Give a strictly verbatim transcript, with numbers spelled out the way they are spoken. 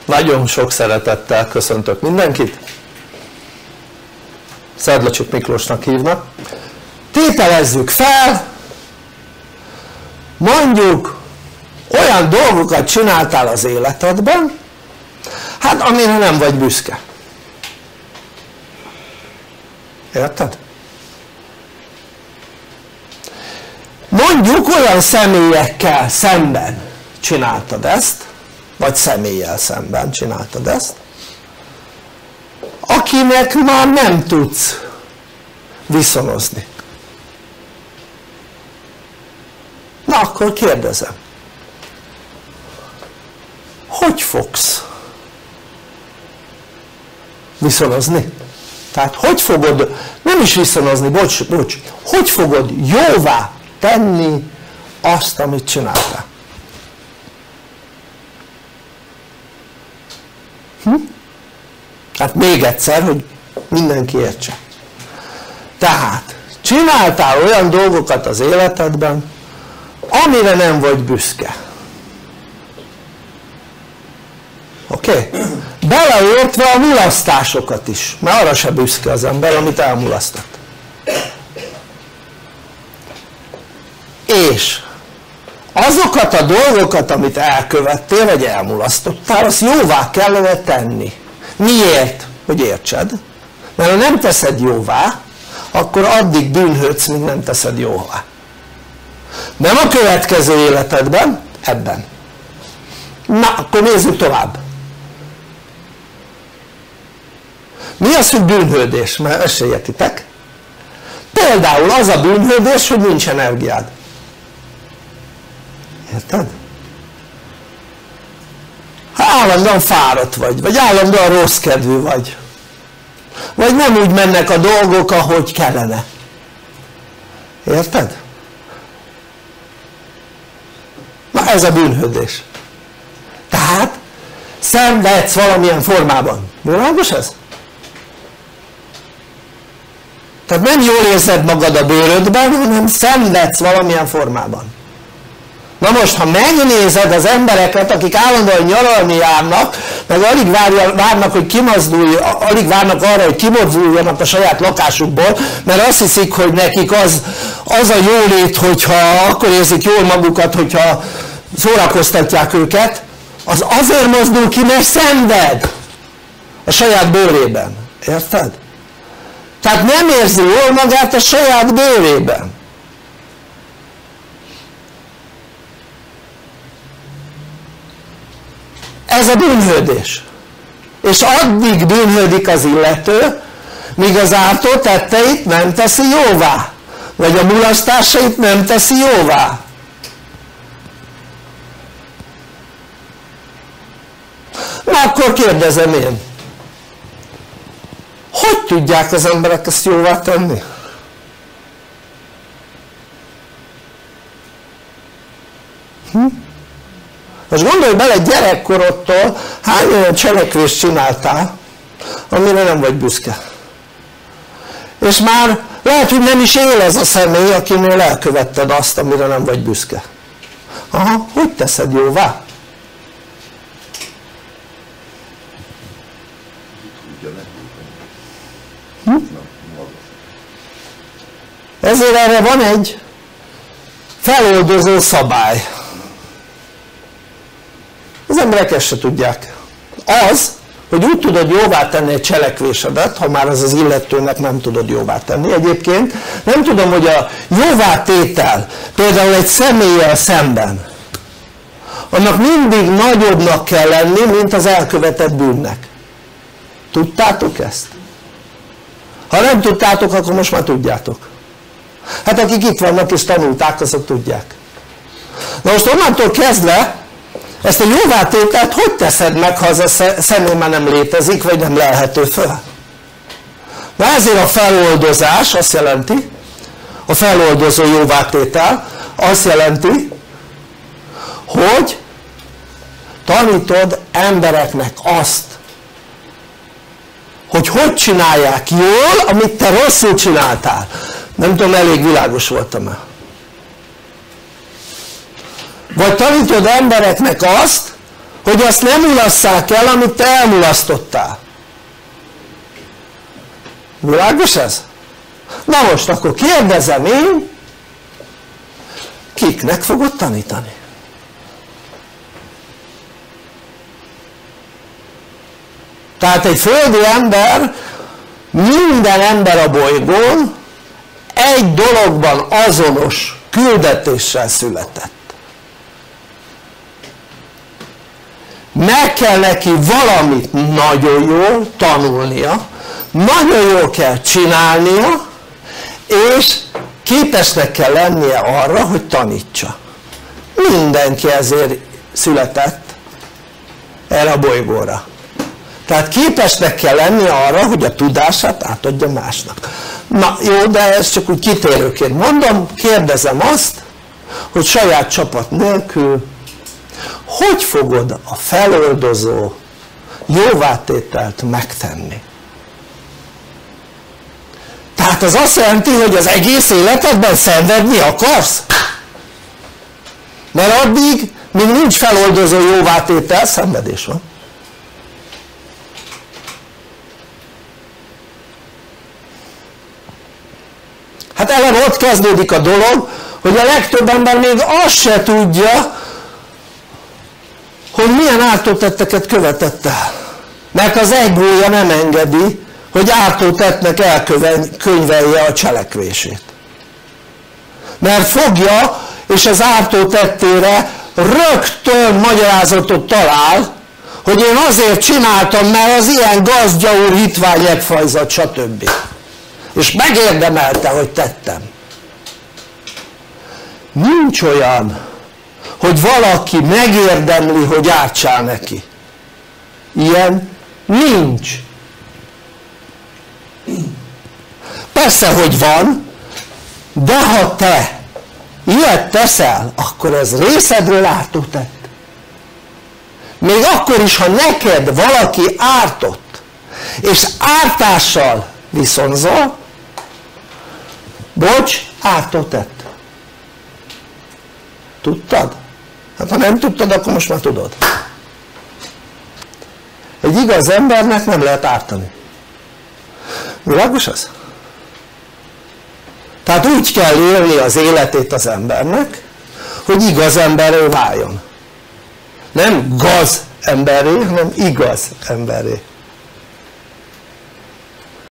Nagyon sok szeretettel köszöntök mindenkit. Szedlacsik Miklósnak hívnak. Tételezzük fel, mondjuk olyan dolgokat csináltál az életedben, hát amire nem vagy büszke. Érted? Mondjuk olyan személyekkel szemben csináltad ezt, vagy személlyel szemben csináltad ezt, akinek már nem tudsz viszonozni. Na akkor kérdezem, hogy fogsz viszonozni? Tehát hogy fogod, nem is viszonozni, bocs, bocs, hogy fogod jóvá tenni azt, amit csináltál? Hm? Hát még egyszer, hogy mindenki értse. Tehát csináltál olyan dolgokat az életedben, amire nem vagy büszke. Oké? Okay? Beleértve a mulasztásokat is, mert arra se büszke az ember, amit elmulasztott. És azokat a dolgokat, amit elkövettél, vagy elmulasztottál, azt jóvá kellene tenni. Miért? Hogy értsed? Mert ha nem teszed jóvá, akkor addig bűnhődsz, míg nem teszed jóvá. Nem a következő életedben, ebben. Na, akkor nézzük tovább. Mi az, hogy bűnhődés? Mert ezt se értitek. Például az a bűnhődés, hogy nincs energiád. Érted? Ha állandóan fáradt vagy, vagy állandóan rossz kedvű vagy, vagy nem úgy mennek a dolgok, ahogy kellene. Érted? Na ez a bűnhődés. Tehát szenvedsz valamilyen formában. Világos ez? Tehát nem jól érzed magad a bőrödben, hanem szenvedsz valamilyen formában. Na most, ha megnézed az embereket, akik állandóan nyaralni járnak, meg alig várnak, hogy kimazdulj, alig várnak arra, hogy kimozduljanak a saját lakásukból, mert azt hiszik, hogy nekik az, az a jólét, hogyha akkor érzik jól magukat, hogyha szórakoztatják őket, az azért mozdul ki, mert szenved a saját bőrében. Érted? Tehát nem érzi jól magát a saját bőrében. Ez a bűnhődés. És addig bűnhődik az illető, míg az ártó tetteit nem teszi jóvá, vagy a mulasztásait nem teszi jóvá. Na akkor kérdezem én, hogy tudják az emberek ezt jóvá tenni? Hm? Most gondolj bele, gyerekkorodtól hány olyan cselekvést csináltál, amire nem vagy büszke. És már lehet, hogy nem is él ez a személy, akinél elkövetted azt, amire nem vagy büszke. Aha, hogy teszed jóvá? Hm? Ezért erre van egy feloldozó szabály. Az emberek ezt se tudják. Az, hogy úgy tudod jóvá tenni egy cselekvésedet, ha már az az illetőnek nem tudod jóvá tenni. Egyébként nem tudom, hogy a jóvátétel például egy személlyel szemben, annak mindig nagyobbnak kell lenni, mint az elkövetett bűnnek. Tudtátok ezt? Ha nem tudtátok, akkor most már tudjátok. Hát akik itt vannak és tanulták, azok tudják. Na most onnantól kezdve ezt a jóvátételt hogy teszed meg, ha az a személy már nem létezik, vagy nem lelhető föl? Na ezért a feloldozás azt jelenti, a feloldozó jóvátétel azt jelenti, hogy tanítod embereknek azt, hogy hogy csinálják jól, amit te rosszul csináltál. Nem tudom, elég világos voltam-e. Vagy tanítod embereknek azt, hogy azt nem mulasszák el, amit te elmulasztottál. Világos ez? Na most akkor kérdezem én, kiknek fogod tanítani? Tehát egy földi ember, minden ember a bolygón egy dologban azonos küldetéssel született. Meg kell neki valamit nagyon jól tanulnia, nagyon jól kell csinálnia, és képesnek kell lennie arra, hogy tanítsa. Mindenki ezért született erre a bolygóra. Tehát képesnek kell lennie arra, hogy a tudását átadja másnak. Na jó, de ezt csak úgy kitérőként mondom, kérdezem azt, hogy saját csapat nélkül hogy fogod a feloldozó jóvátételt megtenni? Tehát az azt jelenti, hogy az egész életedben szenvedni akarsz? Mert addig, míg nincs feloldozó jóvátétel, szenvedés van. Hát eleve ott kezdődik a dolog, hogy a legtöbb ember még azt se tudja, hogy milyen ártótetteket követett el. Mert az egója nem engedi, hogy ártótettnek elkönyvelje a cselekvését. Mert fogja, és az ártótettére rögtön magyarázatot talál, hogy én azért csináltam, mert az ilyen gazdjaúr, hitvány, egyfajzat, stb. És megérdemelte, hogy tettem. Nincs olyan, hogy valaki megérdemli, hogy ártsál neki. Ilyen nincs. Persze, hogy van, de ha te ilyet teszel, akkor ez részedről ártó tett. Még akkor is, ha neked valaki ártott, és ártással viszonzol, bocs, ártó tett. Tudtad? Hát ha nem tudtad, akkor most már tudod. Egy igaz embernek nem lehet ártani. Világos ez? Tehát úgy kell élni az életét az embernek, hogy igaz emberré váljon. Nem gaz emberré, hanem igaz emberré.